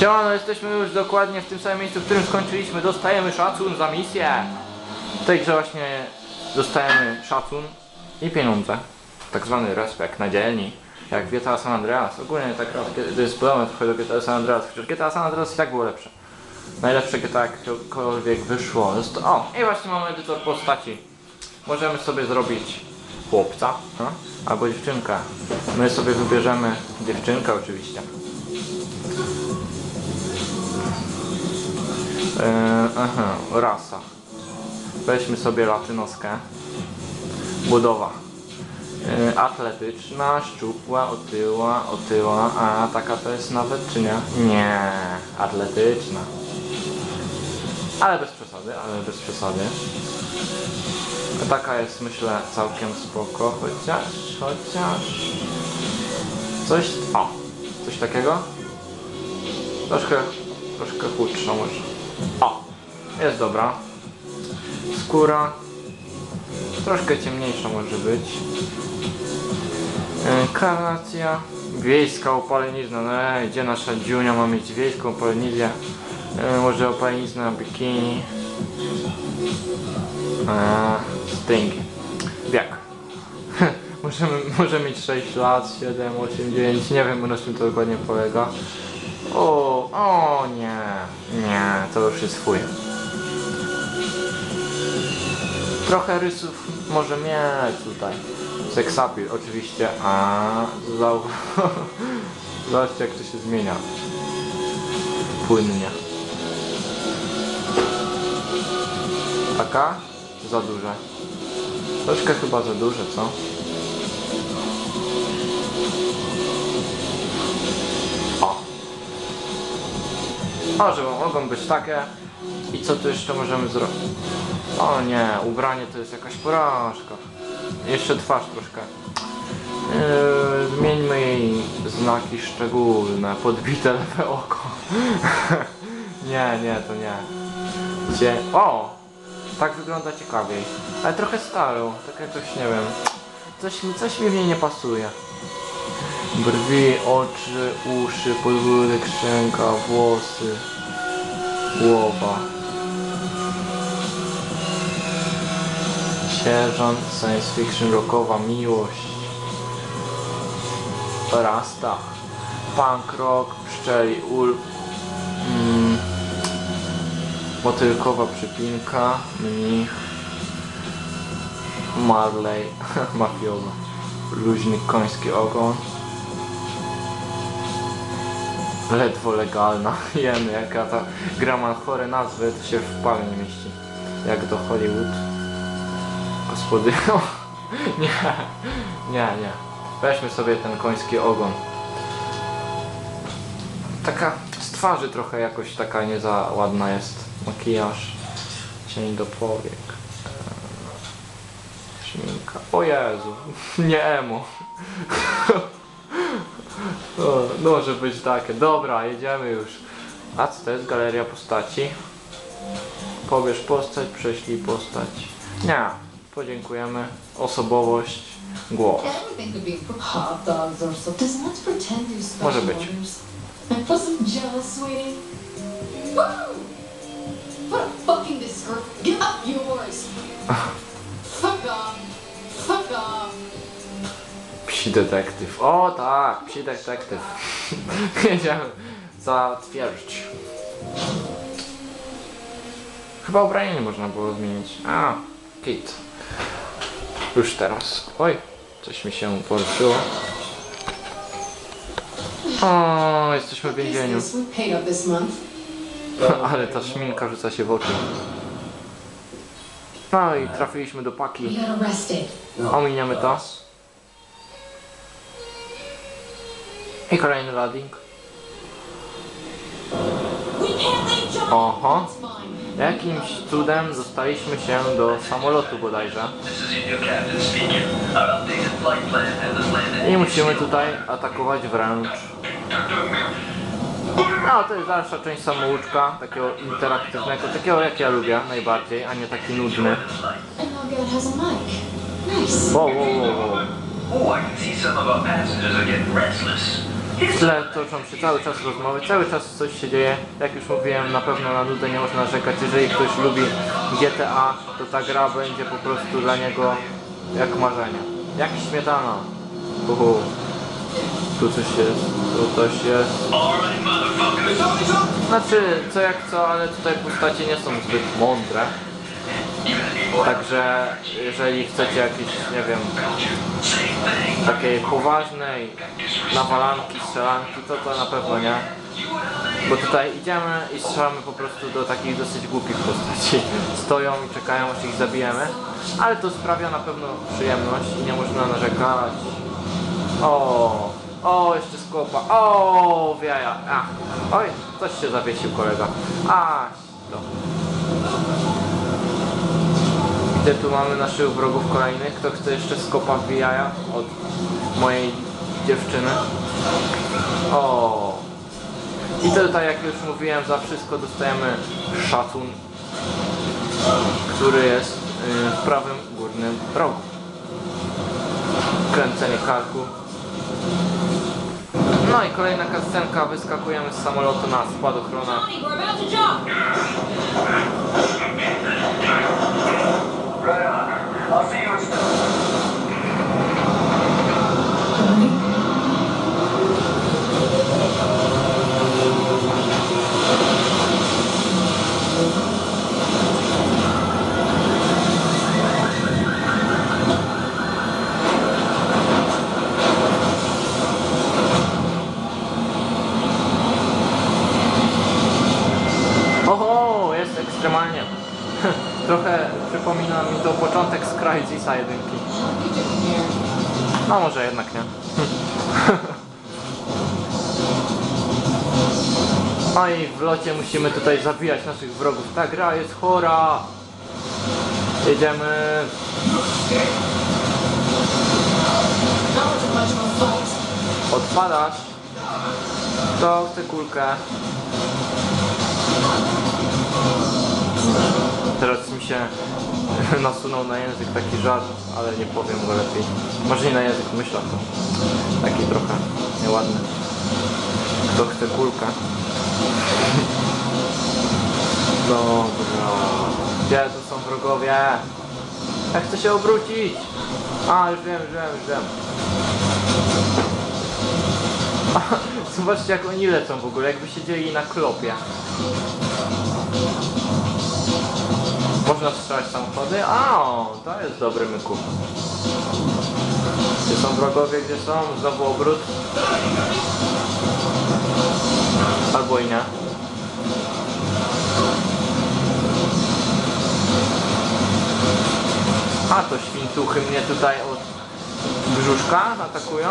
Siemano, jesteśmy już dokładnie w tym samym miejscu, w którym skończyliśmy. Dostajemy szacun za misję. W tej grze właśnie dostajemy szacun i pieniądze. Tak zwany respekt na dzielni. Jak GTA San Andreas. Ogólnie tak to jest podobne trochę do GTA San Andreas, chociaż GTA San Andreas i tak było lepsze. Najlepsze GTA jakkolwiek wyszło. O, i właśnie mamy edytor postaci. Możemy sobie zrobić chłopca, albo dziewczynkę. My sobie wybierzemy dziewczynkę oczywiście. Rasa. Weźmy sobie latynoskę. Budowa. Atletyczna, szczupła, otyła, a taka to jest nawet, czy nie? Nie, atletyczna. Ale bez przesady. Taka jest, myślę, całkiem spoko, chociaż... Coś takiego? Troszkę chudsza może. O! Jest dobra. Skóra. Troszkę ciemniejsza może być. Karnacja. Wiejska opalenizna. No gdzie nasza dziunia ma mieć wiejską opaleniznę? Może opalenizna bikini. Sting. Wiek. Może mieć 6 lat, 7, 8, 9. Nie wiem, na czym to dokładnie polega. O nie, to już jest fuj. Trochę rysów może mieć tutaj. Seksapil oczywiście, zobaczcie jak to się zmienia. Płynnie. Taka? Za duże. Troszkę chyba za duże, co? Może mogą być takie. I co tu jeszcze możemy zrobić? O nie, ubranie to jest jakaś porażka. Jeszcze twarz troszkę. Zmieńmy jej znaki szczególne. Podbite lewe oko. nie, to nie. Gdzie? O! Tak wygląda ciekawiej. Ale trochę starą. Tak jakoś, nie wiem. Coś mi w niej nie pasuje. Brwi, oczy, uszy, podbródek, szczęka, włosy, głowa. Sierżant, science fiction, rockowa, miłość. Rasta. Punk rock, pszczeli, motylkowa przypinka, mnich. Marley, mafioza. Luźny koński ogon. Ledwo legalna. Jemy, jaka ta gra ma chore nazwy, to się w pale nie mieści. Jak do Hollywood. Gospody. Nie. Weźmy sobie ten koński ogon. Taka z twarzy trochę jakoś taka nie za ładna jest. Makijaż. Cień do powiek. Szminka. O Jezu. Nie emo. No, może być takie. Dobra, jedziemy już. A co to jest? Galeria postaci. Pobierz postać, prześlij postać. Nie, podziękujemy. Osobowość. Głos. Może być. Psi detektyw. O tak, psi detektyw. Jedziemy. Zatwierdzić. Chyba ubranie nie można było zmienić. Kit. Już teraz. Oj, coś mi się poruszyło. O, jesteśmy w więzieniu. Ale ta szminka rzuca się w oczy. No i trafiliśmy do paki. Ominiemy to. I kolejny loading. Oho. Jakimś cudem dostaliśmy się do samolotu bodajże. I musimy tutaj atakować wręcz. No to jest dalsza część samouczka, takiego interaktywnego, takiego jak ja lubię najbardziej, a nie taki nudny. Wow. Oh, I can see some of our passengers are getting restless. W tle toczą się cały czas rozmowy, cały czas coś się dzieje. Jak już mówiłem, na pewno na nudę nie można narzekać. Jeżeli ktoś lubi GTA, to ta gra będzie po prostu dla niego jak marzenie. Jak śmietana. Uhu. Tu coś jest, tu coś jest. Znaczy, co jak co, ale tutaj postacie nie są zbyt mądre. Także jeżeli chcecie jakieś, nie wiem, takiej poważnej nawalanki, strzelanki, to na pewno nie. Bo tutaj idziemy i strzelamy po prostu do takich dosyć głupich postaci. Stoją i czekają, aż ich zabijemy. Ale to sprawia na pewno przyjemność i nie można narzekać. O, jeszcze skopa. O, w jaja. Ach. Oj, coś się zawiesił kolega. A, to. Gdzie tu mamy naszych wrogów kolejnych? Kto chce jeszcze skopa w jaja od mojej dziewczyny? O. I tutaj, jak już mówiłem, za wszystko dostajemy szacun, który jest w prawym górnym rogu. Kręcenie karku. No i kolejna kascenka, wyskakujemy z samolotu na spadochrona. Oho, jest ekstremalnie. Trochę przypomina mi to początek z Crysisa 1. No może jednak nie. No i w locie musimy tutaj zabijać naszych wrogów. Ta gra jest chora. Jedziemy. Odpadasz. To chcę kulkę. Teraz mi się nasunął na język taki żart, ale nie powiem go lepiej. Może nie na język, myślę to. Taki trochę nieładny. Kto chce kulkę? Dobra. Gdzie tu są wrogowie? Ja chcę się obrócić! A, już wiem. Zobaczcie, jak oni lecą w ogóle, jakby siedzieli na klopie. Można strzelać samochody? A, to jest dobry myku. Gdzie są wrogowie, gdzie są? Znowu obrót. Albo i nie. A, to świntuchy mnie tutaj od brzuszka atakują.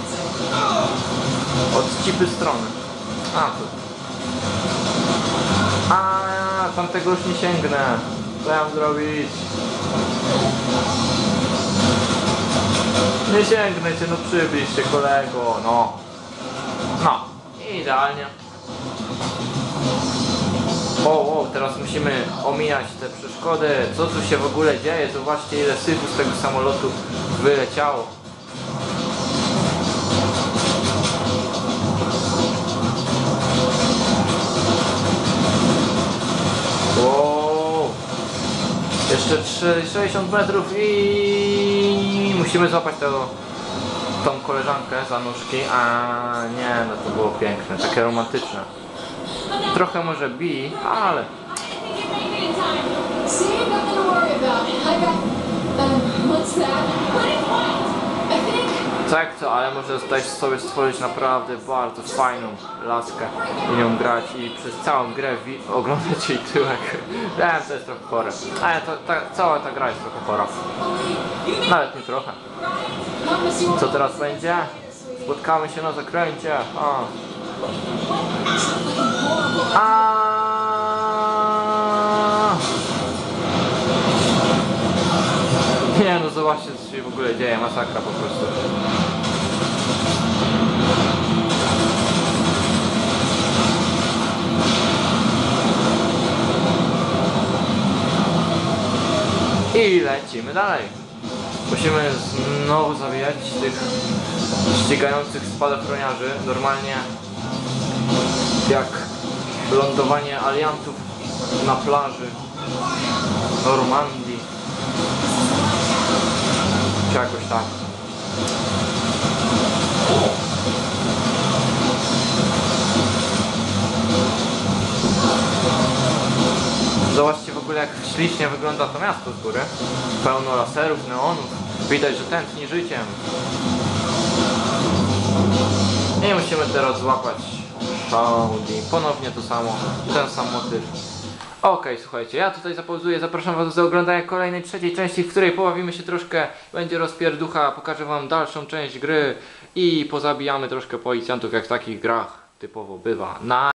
Od cipy strony. A, tu. A, tamtego już nie sięgnę. Co ja mam zrobić? Nie sięgnę cię, no przybliż się kolego, no. No, idealnie. O, teraz musimy omijać te przeszkody. Co tu się w ogóle dzieje? Zobaczcie, ile syfu z tego samolotu wyleciało. Wow. Jeszcze 60 metrów i musimy złapać tą koleżankę za nóżki. A nie, no to było piękne, takie romantyczne. Trochę może bi, ale... Co jak co, ale może tutaj sobie stworzyć naprawdę bardzo fajną laskę i nią grać i przez całą grę oglądać jej tyłek. Wiem, to jest trochę chore, ale cała ta gra jest trochę chora. Nawet nie trochę. Co teraz będzie? Spotkamy się na zakręcie. Nie no, zobaczcie, co się w ogóle dzieje, masakra po prostu. I lecimy dalej. Musimy znowu zabijać tych ścigających spadochroniarzy. Normalnie jak lądowanie aliantów na plaży Normandii. Czy jakoś tak. Zobaczcie w ogóle, jak ślicznie wygląda to miasto z góry. Pełno laserów, neonów. Widać, że tętni życiem. I musimy teraz złapać Shaundi. Ponownie to samo. Ten sam motyw. Okej, słuchajcie, ja tutaj zapauzuję. Zapraszam was do oglądania kolejnej, trzeciej części, w której pobawimy się troszkę. Będzie rozpierducha. Pokażę wam dalszą część gry. I pozabijamy troszkę policjantów, jak w takich grach typowo bywa.